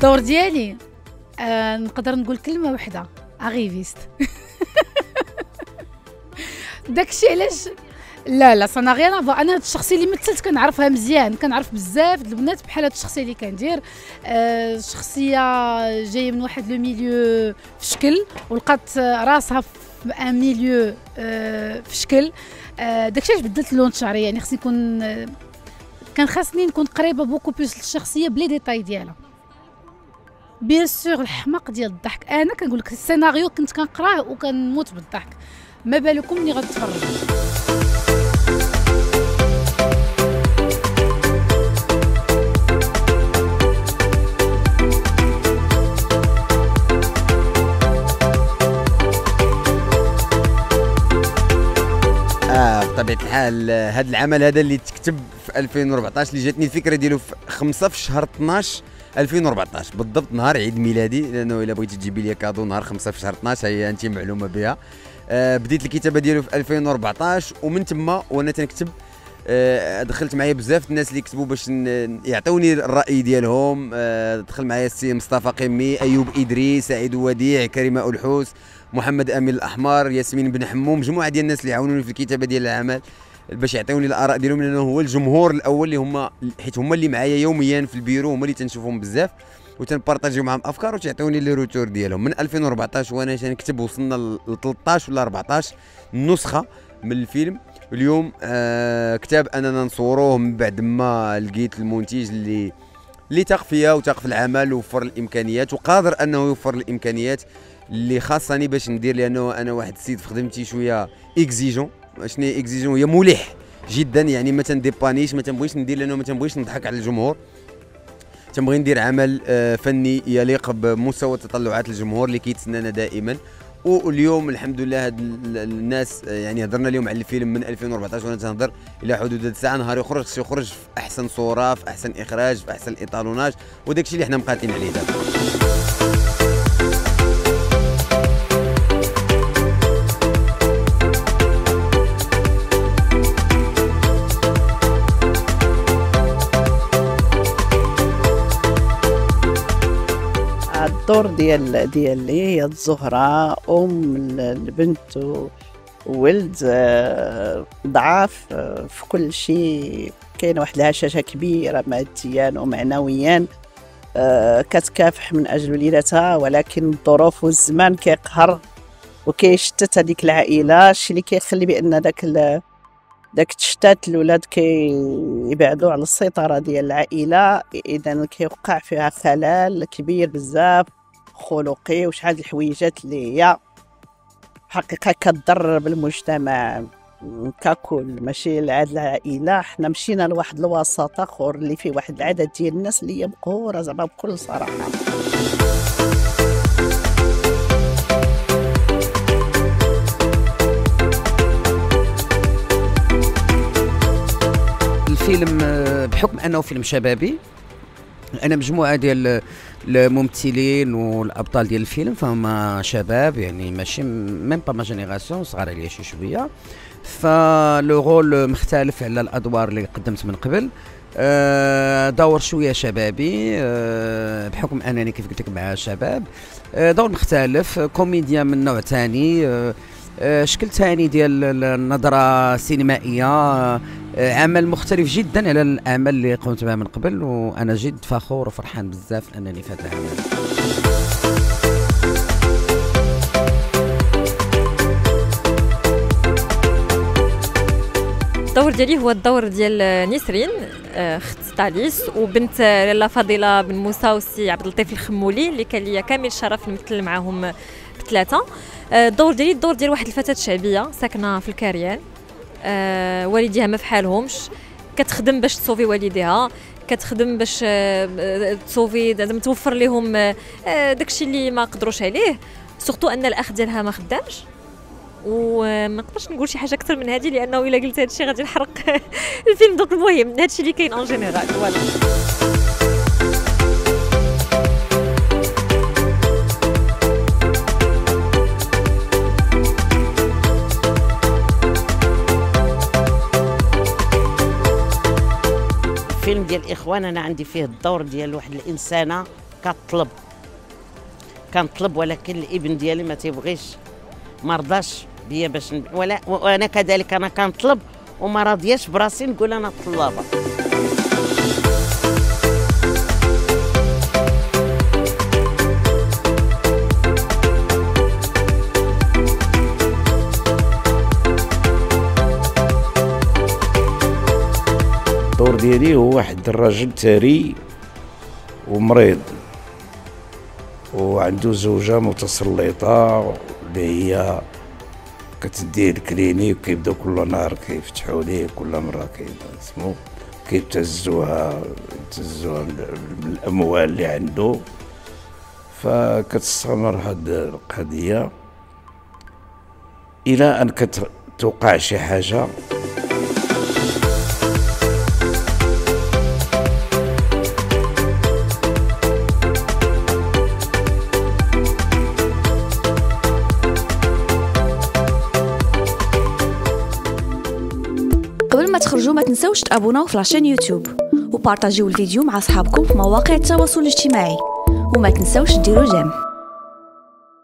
الدور ديالي نقدر نقول كلمه واحده، اغيفيست. داكشي علاش لا سانا غير انا هاد الشخصيه اللي مثلت كنعرفها مزيان، كنعرف بزاف د البنات بحال هاد الشخصيه اللي كندير. شخصيه جايه من واحد لو ميليو في شكل ولقات راسها في ان ميليو في شكل. داكشي علاش بدلت اللون الشعري، يعني خصني نكون كان خاصني نكون قريبه بوكو بلوس للشخصيه بلي ديتاي ديالها. بيان سور الحماق ديال الضحك، انا كنقول لك السيناريو كنت كنقراه وكنموت بالضحك، ما بالكم ملي غتفرجوا. بطبيعة الحال هذا العمل هذا اللي تكتب في 2014 اللي جاتني الفكره ديالو في 5 في شهر 12 2014 بالضبط، نهار عيد ميلادي، لانه الا بغيتي تجيبي لي كادو نهار 5 في شهر 12 هي انت معلومه بها. بديت الكتابه ديالو في 2014 ومن تما وانا تنكتب. دخلت معايا بزاف الناس اللي كتبوا باش يعطوني الراي ديالهم. دخل معايا السي مصطفى قمي، ايوب ادريس، سعيد وديع، كريمه الحوس، محمد امين الاحمر، ياسمين بن حمو، مجموعه ديال الناس اللي عاونوني في الكتابه ديال العمل باش يعطيوني الاراء ديالهم، لانه هو الجمهور الاول اللي هما حيت هما اللي معايا يوميا في البيرو، هما اللي تنشوفهم بزاف وتنبارطاجيو معهم افكار وتعطيوني لي روتور ديالهم. من 2014 وانا تنكتب، وصلنا ل 13 ولا 14 نسخه من الفيلم. اليوم كتاب اننا نصوروه من بعد ما لقيت المنتج اللي تاق فيا وتاق في العمل ووفر الامكانيات وقادر انه يوفر الامكانيات اللي خاصني باش ندير، لانه انا واحد السيد في خدمتي شويه اكزيجون. شنو هي اكزيجون؟ هي ملح جدا، يعني ما تنديبانيش، ما تنبغيش ندير لانه ما تنبغيش نضحك على الجمهور، تنبغي ندير عمل فني يليق بمستوى تطلعات الجمهور اللي كيتسنانا دائما. واليوم الحمد لله هاد الناس يعني هضرنا اليوم على الفيلم من 2014 وانا تنهضر الى حدود الساعه، نهار يخرج خصو يخرج في احسن صوره، في احسن اخراج، في احسن ايطالوناج، وداك الشيء اللي حنا مقاتلين عليه دابا. الدور ديالي هي الزهرة، البنت وولد ضعاف في كل شيء، كاينه واحد الهشاشة كبيرة ماديا ومعنويا، كتكافح من اجل وليدتها، ولكن الظروف والزمان كيقهر وكيشتت هذيك العائلة، الشيء اللي كيخلي بان داك تشتات الولاد كيبعدوا على السيطرة ديال العائلة، اذا كيوقع فيها خلل كبير بزاف خلقي وشحال الحويجات اللي هي حقيقة كتضر بالمجتمع ككل، ماشي لهاد العائلة. حنا مشينا لواحد الوسط اخر اللي فيه واحد العدد ديال الناس اللي هي مقهورة زعما بكل صراحة. الفيلم بحكم انه فيلم شبابي، انا مجموعه ديال الممثلين والابطال ديال الفيلم فهم شباب، يعني ماشي ميم با ما جينيراسيون، صغار عليا شي شويه، فلو رول مختلف على الادوار اللي قدمت من قبل. دور شويه شبابي بحكم انني كيف قلت لك مع شباب، دور مختلف، كوميديا من نوع ثاني، شكل ثاني ديال النظره سينمائيه، عمل مختلف جدا على الاعمال اللي قمت بها من قبل، وانا جد فخور وفرحان بزاف انني في هذا العمل. الدور ديالي هو الدور ديال نسرين، اخت طاليس وبنت لاله فضيله بن موسى والسي عبد اللطيف الخمولي، اللي كان ليا كامل الشرف نمثل معاهم بثلاثه. الدور ديال واحد الفتاه شعبيه ساكنه في الكاريان، والديها ما فحالهمش، كتخدم باش تصوفي والديها، كتخدم باش تصوفي زعما توفر لهم داكشي اللي ما قدروش عليه، سورتو ان الاخ ديالها ما خدامش. وما نقدرش نقول شي حاجه اكثر من هذه، لانه الا قلت هذا الشيء غادي نحرق الفيلم. دونك المهم هذا الشيء اللي كاين اون جينيرال. فوالا الفيلم ديال الاخوان انا عندي فيه الدور ديال واحد الانسانه كنطلب، ولكن الابن ديالي ما تيبغيش، ما رضاش بيا باش وانا كذلك انا كنطلب وما راضياش براسي نقول انا طلابه. الدور ديالي هو واحد الراجل ثري ومريض وعنده زوجة متسلطة اللي هي كتديه الكلينيك، كيبداو كل نهار كيفتحوا ليه، كل مرة كيبتزوها من الأموال اللي عنده. فكتستمر هاد القضية إلى أن كتوقع شي حاجة. قبل ما تخرجوا ما تنسوش تابوناو في لاشين يوتيوب وبارطاجيو الفيديو مع اصحابكم في مواقع التواصل الاجتماعي، وما تنسوش ديروا جيم.